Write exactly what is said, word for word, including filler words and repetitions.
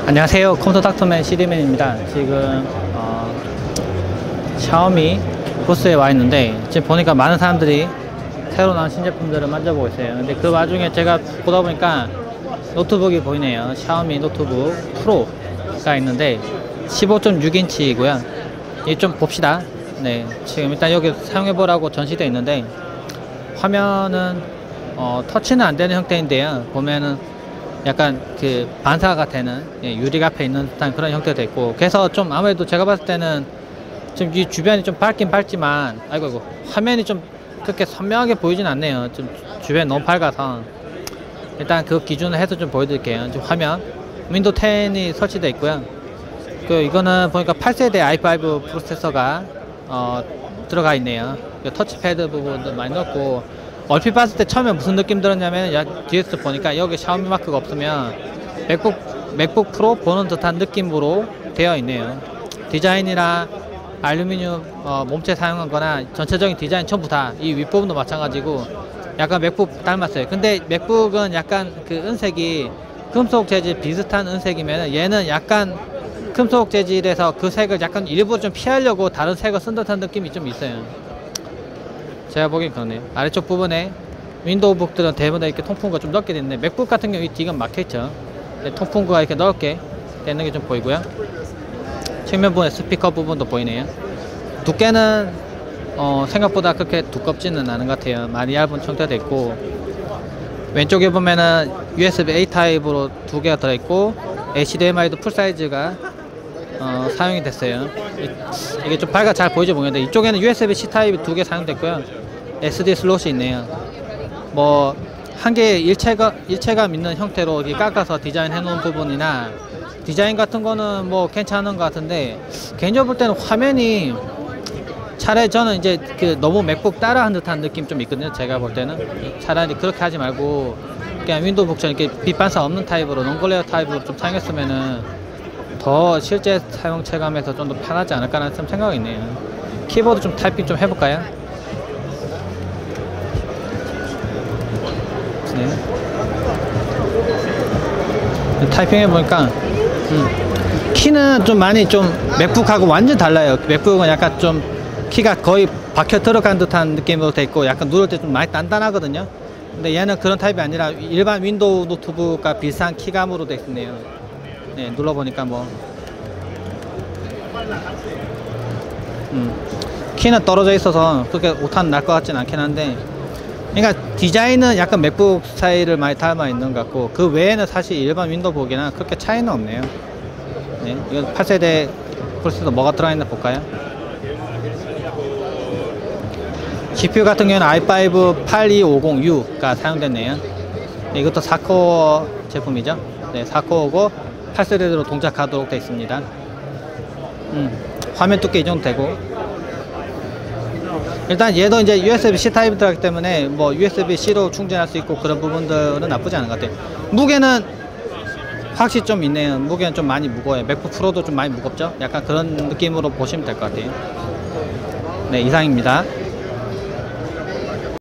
안녕하세요. 컴퓨터 닥터맨 씨디맨입니다. 지금 어, 샤오미 부스에 와 있는데 지금 보니까 많은 사람들이 새로 나온 신제품들을 만져보고 있어요. 근데 그 와중에 제가 보다 보니까 노트북이 보이네요. 샤오미 노트북 프로가 있는데 십오 점 육 인치이고요 이 좀 봅시다. 네, 지금 일단 여기 사용해보라고 전시되어 있는데 화면은 어, 터치는 안 되는 형태인데요. 보면은 약간 그 반사가 되는, 예, 유리 앞에 있는 듯한 그런 형태도 있고, 그래서 좀 아무래도 제가 봤을 때는 지금 이 주변이 좀 밝긴 밝지만 아이고 아이고 화면이 좀 그렇게 선명하게 보이진 않네요. 좀 주변이 너무 밝아서 일단 그 기준을 해서 좀 보여드릴게요. 지금 화면 윈도우 텐이 설치되어 있고요. 그 이거는 보니까 팔 세대 아이 파이브 프로세서가 어, 들어가 있네요. 그 터치패드 부분도 많이 넣었고, 얼핏 봤을 때 처음에 무슨 느낌 들었냐면 야, 뒤에서 보니까 여기 샤오미 마크가 없으면 맥북, 맥북 프로 보는 듯한 느낌으로 되어 있네요. 디자인이나 알루미늄 어, 몸체 사용한 거나 전체적인 디자인 전부 다 이 윗부분도 마찬가지고 약간 맥북 닮았어요. 근데 맥북은 약간 그 은색이 금속 재질 비슷한 은색이면 얘는 약간 금속 재질에서 그 색을 약간 일부러 좀 피하려고 다른 색을 쓴 듯한 느낌이 좀 있어요. 제가 보기엔 그러네요. 아래쪽 부분에 윈도우북들은 대부분 이렇게 통풍구가 좀 넓게 됐는데 맥북 같은 경우 이 뒤가 막혀있죠. 통풍구가 이렇게 넓게 되는 게 좀 보이고요. 측면 부분에 스피커 부분도 보이네요. 두께는 어, 생각보다 그렇게 두껍지는 않은 것 같아요. 많이 얇은 형태도 있고, 왼쪽에 보면은 유에스비 에이 타입으로 두 개가 들어있고 에이치디엠아이도 풀사이즈가 어, 사용이 됐어요. 이, 이게 좀 밝아 잘 보이지 모르겠는데 이쪽에는 유에스비 씨 타입이 두 개 사용됐고요 에스디 슬롯이 있네요. 뭐 한 개의 일체가, 일체감 있는 형태로 이렇게 깎아서 디자인 해 놓은 부분이나 디자인 같은 거는 뭐 괜찮은 것 같은데, 개인적으로 볼 때는 화면이 차라리 저는 이제 그 너무 맥북 따라한 듯한 느낌 좀 있거든요. 제가 볼 때는 차라리 그렇게 하지 말고 그냥 윈도우북처럼 이렇게 빛 반사 없는 타입으로 논글레어 타입으로 좀 사용했으면은 더 실제 사용 체감에서 좀 더 편하지 않을까라는 좀 생각이 있네요. 키보드 좀 타이핑 좀 해볼까요? 네. 타이핑 해보니까 음, 키는 좀 많이 좀 맥북하고 완전 달라요. 맥북은 약간 좀 키가 거의 박혀 들어간 듯한 느낌으로 돼 있고 약간 누를 때 좀 많이 단단하거든요. 근데 얘는 그런 타입이 아니라 일반 윈도우 노트북과 비슷한 키감으로 돼 있네요. 네, 눌러보니까 뭐 음, 키는 떨어져 있어서 그렇게 오탄 날 것 같진 않긴 한데, 그러니까 디자인은 약간 맥북 스타일을 많이 닮아 있는 것 같고 그 외에는 사실 일반 윈도우북이나 그렇게 차이는 없네요. 네, 이거 팔 세대 프로세서 뭐가 들어있나 볼까요? 지피유 같은 경우는 아이 파이브 팔이오공 유가 사용됐네요. 네, 이것도 사 코어 제품이죠. 네, 사 코어고 팔 세대로 동작하도록 되어 있습니다. 음, 화면 두께 이 정도 되고, 일단 얘도 이제 유에스비 씨 타입이 들어가기 때문에 뭐 유에스비 씨로 충전할 수 있고 그런 부분들은 나쁘지 않은 것 같아요. 무게는 확실히 좀 있네요. 무게는 좀 많이 무거워요. 맥북 프로도 좀 많이 무겁죠. 약간 그런 느낌으로 보시면 될 것 같아요. 네, 이상입니다.